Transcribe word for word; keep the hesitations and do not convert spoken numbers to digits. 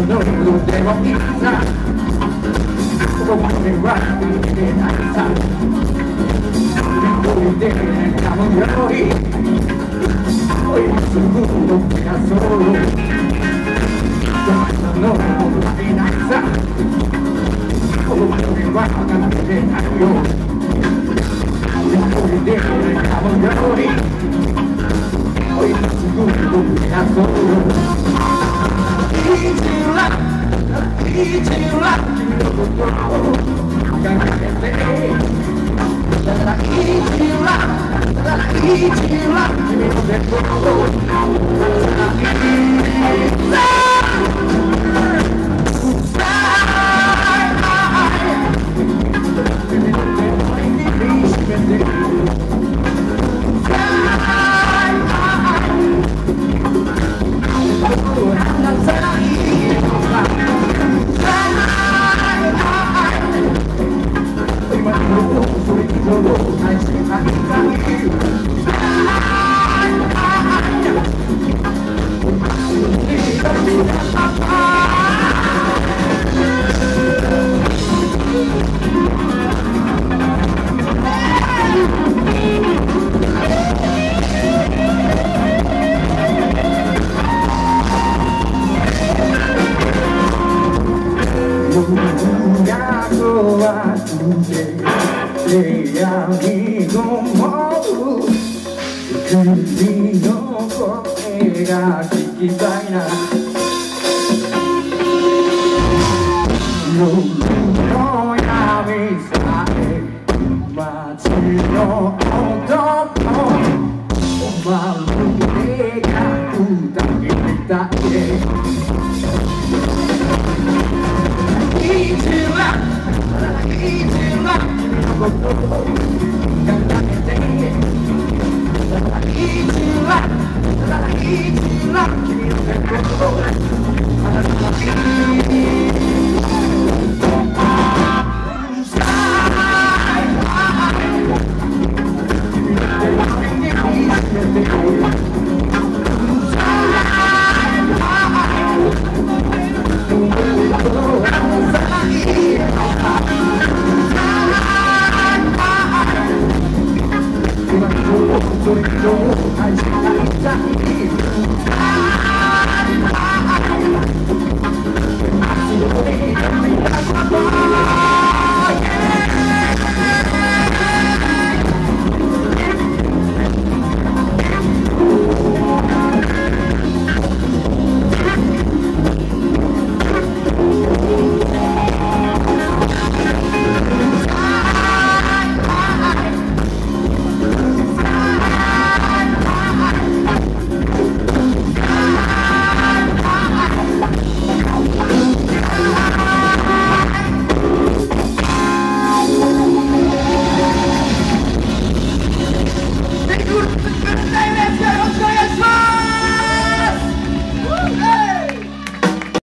のでもいいさここまでは見てないさ一人で噛むよりおいすぐ動き出そうどんなのもないないさここまでは見てないよ一人で噛むよりおいすぐ動き出そうEasy life, easy life, you know, can't get it. Easy life, easy life, you know,君の声が聞きたいな夜の闇さえ街の